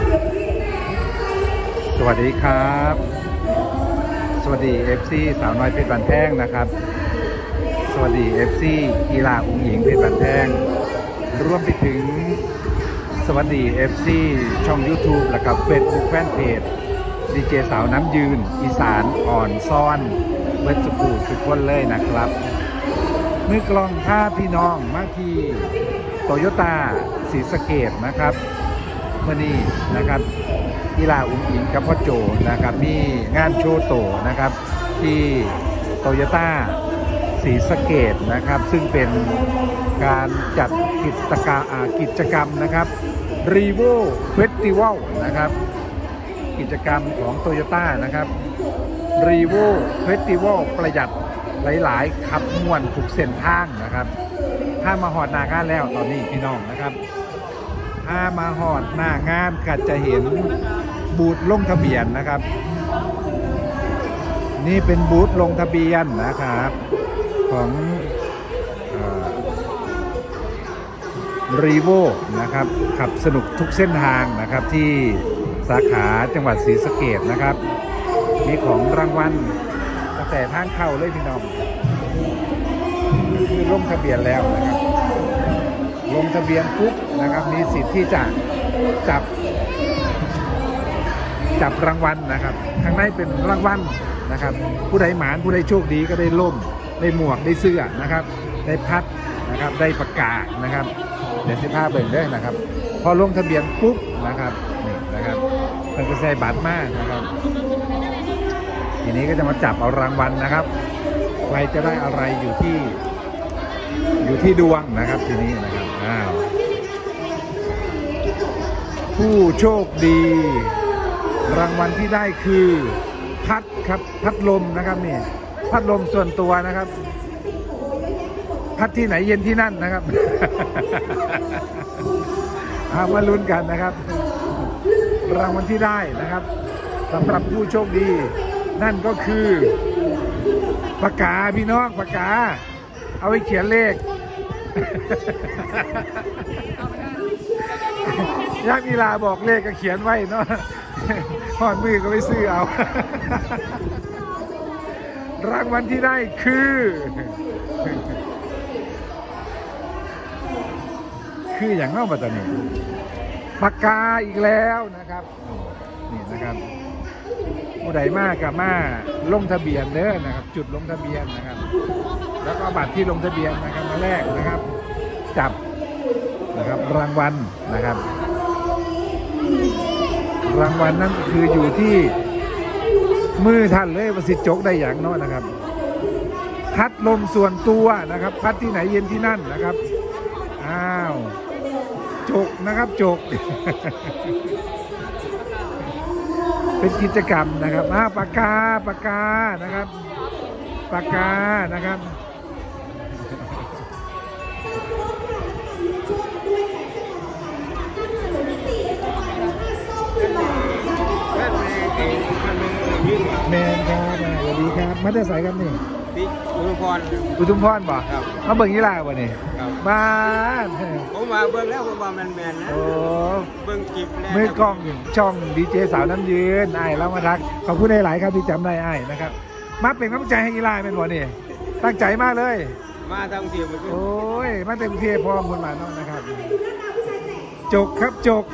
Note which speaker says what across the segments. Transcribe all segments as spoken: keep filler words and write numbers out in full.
Speaker 1: สวัสดีครับสวัสดี เอฟ ซี สาวน้อยเพชรบันแท่งนะครับสวัสดี เอฟ ซี กีฬาอุ้งหญิงเพชรบันแท่งรวมไปถึงสวัสดี เอฟ ซี ช่อง YouTube และกับ Facebook Fanpage ดีเจสาวน้ำยืนอีสานอ่อนซ่อนเบิร์ดสุขุทุกคนเลยนะครับมือกลองท่าพี่น้องมาที่โตโยต้าศรีสะเกษนะครับเมื่อนี้นะครับกีฬาอุ้งอิงกับพ่อโจนะครับมีงานโชว์โตนะครับที่โตโยต้าศรีสะเกษนะครับซึ่งเป็นการจัดกิจกรรมกิจกรรมนะครับรีโวเฟสติวัลนะครับกิจกรรมของโตโยต้านะครับรีโวเฟสติวัลประหยัดหลายๆขับม่วนทุกเส้นทางนะครับถ้ามาหอดหน้างานแล้วตอนนี้พี่น้องนะครับถ้ามาหอดหน้างานก็จะเห็นบูธลงทะเบียนนะครับนี่เป็นบูธลงทะเบียนนะครับของรีโวนะครับขับสนุกทุกเส้นทางนะครับที่สาขาจังหวัดศรีสะเกษนะครับมีของรางวัลตั้งแต่ทางเข้าเลยพี่น้องคือลงทะเบียนแล้วนะครับลงทะเบียนปุ๊บนะครับมีสิทธิ์ที่จะจับจับรางวัลนะครับข้างในเป็นรางวัลนะครับผู้ใดหมานผู้ใดโชคดีก็ได้ล่มได้หมวกได้เสื้อนะครับได้พัดนะครับได้ประกาศนะครับเดี๋ยวสิบห้าเบิ่งได้นะครับพอลงทะเบียนปุ๊บนะครับนี่นะครับมันจะใส่บัตรมากนะครับทีนี้ก็จะมาจับเอารางวัลนะครับใครจะได้อะไรอยู่ที่อยู่ที่ดวงนะครับทีนี้นะครับอ้าวผู้โชคดีรางวัลที่ได้คือพัดครับพัดลมนะครับนี่พัดลมส่วนตัวนะครับพัดที่ไหนเย็นที่นั่นนะครับ เอามาลุ้นกันนะครับรางวัลที่ได้นะครับสำหรับผู้โชคดีนั่นก็คือปากกาพี่น้องปากกาเอาไว้เขียนเลขยากมีลาบอกเลขก็เขียนไว้เนาะหอดมือก็ไปซื้อเอารางวัลที่ได้คือคืออย่างนอกปัตตานีปากกาอีกแล้วนะครับนี่นะครับผู้ใดมากกับมาลงทะเบียนเด้อนะครับจุดลงทะเบียนนะครับแล้วก็บัตรที่ลงทะเบียนนะครับมาแลกนะครับจับนะครับรางวัลนะครับรางวัลนั้นคืออยู่ที่มือท่านเลยประสิทธิ์จกได้อย่างน้อยนะครับพัดลมส่วนตัวนะครับพัดที่ไหนเย็นที่นั่นนะครับอ้าวจกนะครับจก เป็นกิจกรรมนะครับอ้าปากกาปากกานะครับปากกานะครับแมนครับสวัสดีครับมาได้ใส่ครับนี่
Speaker 2: อุทุมพร
Speaker 1: อุทุมพรบ่ครับมาเบิ่งยี่ลาบ่นี่บ้าน
Speaker 2: ผมมาเบิ่งแล้วผมว่ามันแมนนะ
Speaker 1: โอ้
Speaker 2: เบิ่งจิบ
Speaker 1: มือกล้องช่องดีเจสาวน้ำยืนไอ้แล้วมาทักขอบคุณหลายๆครับที่จำได้ไอ้นะครับมาเป็นกำลังใจให้ยี่ลาเป็นบ่นี่ตั้งใจมากเลย
Speaker 2: มาทางเทียบ
Speaker 1: โอ้ยมาเต็มเทียบพร้อมคนมาเนาะนะครับจกครับจก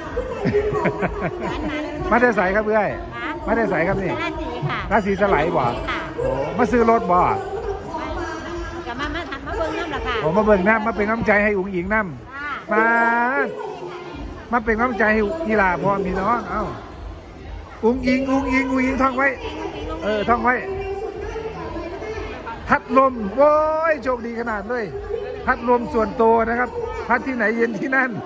Speaker 1: มาได้ใส่ครับเพื่อนมาได้ใส่ครับนี่
Speaker 3: ราศีค่ะ
Speaker 1: ราศีสไลด์บ่โอ้มาซื้อรถบ่
Speaker 3: กับมามาทำมาเบิ่งน้ำหรอค่ะ
Speaker 1: ผมมาเบิ่งน้ำมาเป็นน้ำใจให้อุ้งอิงน้ำมามาเป็นน้ำใจให้กีฬาพร้อมพี่น้องเอ้าอุ้งอิงอุ้งอิงอุ้งอิงท่องไว้เออท่องไว้พัดลมโว้ยโชคดีขนาดเลยพัดลมส่วนตัวนะครับพัดที่ไหนเย็นที่นั่น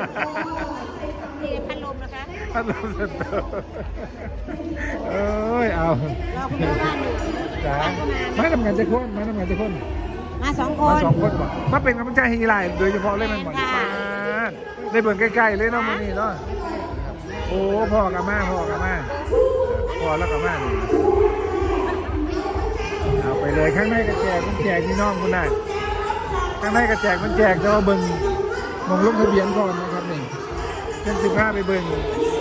Speaker 3: พัดลมนะคะ
Speaker 1: พัดลมส่วนตัวเอ้ยเอา
Speaker 3: เราคุณบ้านอยู่
Speaker 1: จ้ามาทำงานจะคนมาทำงานจะคน
Speaker 3: มาสองคน
Speaker 1: มาสองคนบ่มาเป็นกำลังใจให้กีฬาโดยเฉพาะเล่นมันบ่มาได้เบิ่งใกล้ๆเลยเนาะมื้อนี้เนาะโอ้พ่อกับแม่พ่อกับแม่พ่อแล้วกับแม่เอาไปเลยข้างในกระแจกมันแจกพี่น้องคุณได้ข้างในกระแจกมันแจกแต่ว่าเบิ่งมองลงทะเบียนก่อนนะครับนี่เป็นสิบห้าไปเบิ่ง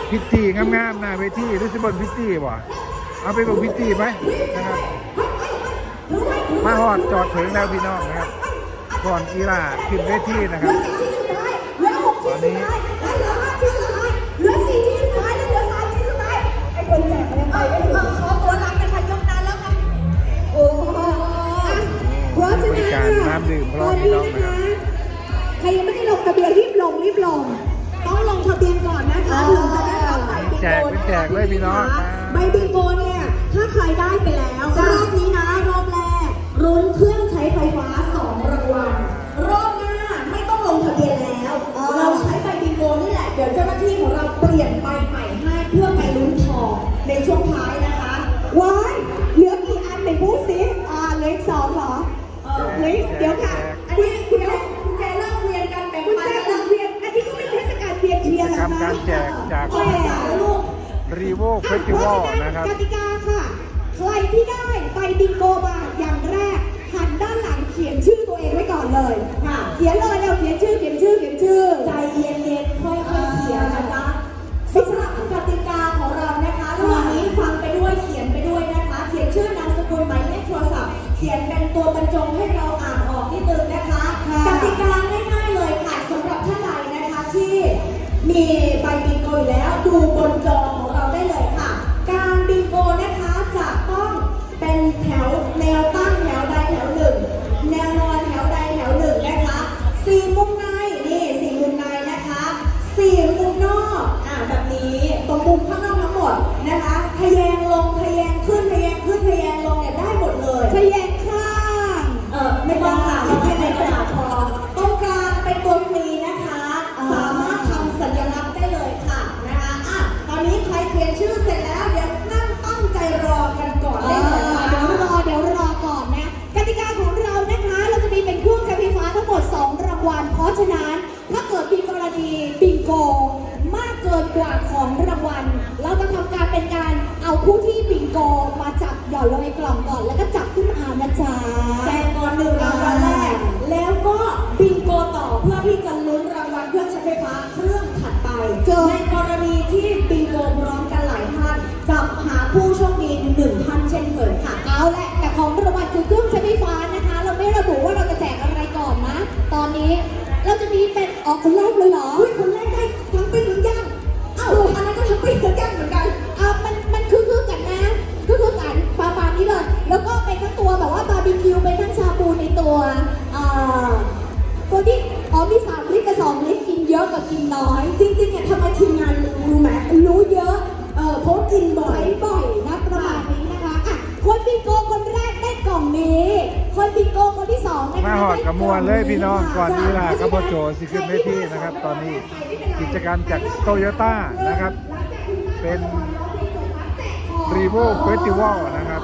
Speaker 1: พิตตี้งามๆหน้าเวทีหรือสิบนพิตตี้บ่เอาไปเบิ่งพิตตี้ไหมนะครับมาฮอดจอดถึงแล้วพี่น้องนะครับก่อนกีฬาขึ้นเวทีนะครับตอนนี้
Speaker 4: เหลือสี่ที่สุดท้ายเหลือสามที่สุดท้ายไอ้คนแจกอะไรไปไม่รู้ขอตัวรับกันค่ะยกนานแล้วค่ะโอ้โหเพราะฉะนั้นค่ะตอนนี้นะคะใครยังไม่ได้ลงทะเบียนรีบลงรีบลงต้องลงทะเบียนก่อนนะคะถึงจะได้รับใบบิงโก
Speaker 1: แจกเป็นแจกเลยพี่น้อง
Speaker 4: ใบบิงโกเนี่ยถ้าใครได้ไปแล้วรอบนี้นะรอบแรกลุ้นเครื่องใช้ไฟฟ้าสองรางวัลรอบหน้าไม่ต้องลงทะเบียนแล้วเราใช้ใบบิงโกนี่แหละเดี๋ยวเจ้าหน้าที่ของเราเปลี่ยนใบใหม่ให้เพื่อไปลุ้นทองในช่วงท้ายนะคะว้ายเหลือกี่อันไหนพูดสิอ่าเหลืออีกสองเหรอเออเหลืออีกเดี๋ยวค่ะอันนี้คุณแจคุณแจเริ่มเวียนกันแบ่งปันกันเริ่มเวียนอันนี้ก็เป็นเทศกาลเวียนเทียนเหรอคะ
Speaker 1: ทำการแจกจาก
Speaker 4: แจกลูก
Speaker 1: รีโวเฟสติวัลนะครับ
Speaker 4: กติกาค่ะใครที่ได้ใบบิงโกมาอย่างแรกหันด้านหลังเขียนชื่อตัวเองไว้ก่อนเลยค่ะเขียนเลยเราเขียนชื่อเขียนชื่อเขียนชื่อใจเย็นๆค่อยๆเขียนนะจ๊ะสำหรับกติกาของเรานะคะระหว่างนี้ฟังไปด้วยเขียนไปด้วยนะคะเขียนชื่อนามสกุลหมายเลขโทรศัพท์เขียนเป็นตัวบรรจงให้เราอ่านออกนิดนึงนะคะกติกาง่ายๆเลยค่ะสำหรับท่านใดนะคะที่มีใบบิงโกอยู่แล้วดูบนจอของเราได้เลยค่ะการบิงโกนะคะจะต้องเป็นแถวแนวตั้งแถวใดแถวหนึ่งแนวนอนแถวใดแถวหนึ่งนะคะสี่มุมในนี่สี่มุมในนะคะสี่มุมนอกอ่าแบบนี้ตรงมุมข้างนอกทั้งหมดนะคะทะแยงลงทะแยงขึ้นทะแยงขึ้นทะแยงลงเนี่ยได้หมดเลยทะแยงข้างเออไม่ต้องค่ะเราแค่ในกระดาษพอตรงกลางเป็นตัวฟรีนะคะสามารถทำสัญลักษณ์ได้เลยค่ะนะคะอ่ะตอนนี้ใครเขียนชื่อเสร็จแล้วเดี๋ยวนั่งตั้งใจรอกันก่อนได้เลยค่ะเดี๋ยวรอเดี๋ยวรอก่อนนะกติกาของเรานะคะเราจะมีเป็นเครื่องใช้ไฟฟ้าทั้งหมดสองรางวัลเพราะฉะนั้นถ้าเกิดมีกรณีบิงโกมากเกินกว่าของรางวัลเราจะทำการเป็นการเอาผู้ที่บิงโกมาจับหย่อนลงในกล่องก่อนแล้วก็จับขึ้นมานะจ๊ะแจกก่อนหนึ่งรางวัลแรกแล้วก็บิงโกต่อเพื่อที่จะลุ้นรางวัลเครื่องใช้ไฟฟ้าเครื่องถัดไปในกรณีที่บิงโกพร้อมกันหลายท่านจับหาผู้โชคดีหนึ่งท่านเช่นเคยค่ะเอาแหละแต่ของรางวัลคือเครื่องใช้ไฟฟ้านะคะเราไม่ระบุว่าเราจะแจกอะไรก่อนนะตอนนี้เราจะมีเป็นออกคนแรกเลยเหรอคนแรกได้ทั้งปิ้งทั้งย่างอ้าวอันนั้นก็ทั้งปิ้งทั้งย่างเหมือนกันอ่ามันมันคือคือกันนะคือคือกันประมาณนี้เลยแล้วก็เป็นทั้งตัวแบบว่าบาร์บีคิวเป็นทั้งชาบูในตัวอ่าตัวที่อ๋อมีสามลิตรกับสองลิตรกินเยอะกับกินน้อยจริงๆเนี่ยทำไมทีมงานรู้ไหมรู้เยอะเออเพราะกินบ่อยบ่อยนะประมาณนี้นะคะอ่ะคนบิงโกคนแรกได้กล่องนี้คนบิงโกคนที่สองนะคะ
Speaker 1: มาหอดกระมวลเลยพี่น้องก่อนกีฬาครับพ่อโจสิขึ้นเวทีนะครับ ตอนนี้กิจกรรมจากโตโยต้านะครับเป็นรีโวเฟสติวัลนะครับ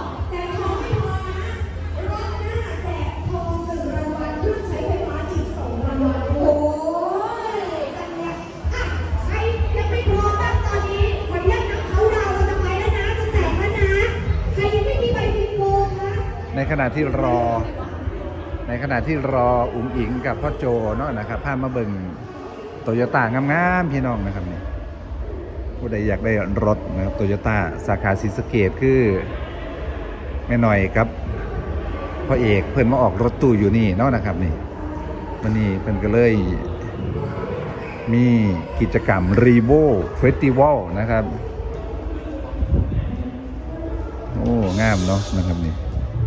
Speaker 4: โอ้ยกันเนี่ยอ่ะใครยังไม่พร้อมบ้างตอนนี้ขออนุญาตนับเขาดาวเราจะไปแล้วนะจะแตกแล้วนะใครยังไม่มีใบบิงโกคะ
Speaker 1: ในขณะที่รอ ในขณะที่รออุ๋งอิงกับพ่อโจเนาะนะครับพามาเบิ่งโตโยต้างามๆพี่น้องนะครับนี่ผู้ใดอยากได้รถนะครับโตโยต้าสาขาศรีสะเกษคือแม่หน่อยครับพ่อเอกเพิ่นมาออกรถตู้อยู่นี่เนาะนะครับนี่วันนี้เพิ่นก็เลยมีกิจกรรมรีโวเฟสติวัลนะครับโอ้งามเนาะนะครับนี่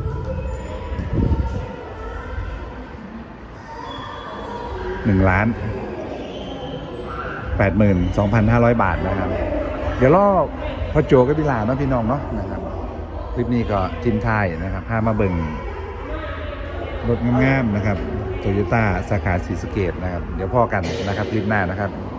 Speaker 1: หนึ่งล้านแปดหมื่นสองพันห้าร้อยบาทนะครับเดี๋ยวรอบพอโจกับพิลาเนาะพี่น้องเนาะนะครับคลิปนี้ก็ทิ้งท้ายนะครับพามาเบิ่งรถงามๆนะครับโตโยต้าสาขาศรีสะเกษนะครับเดี๋ยวพ่อกันนะครับคลิปหน้านะครับ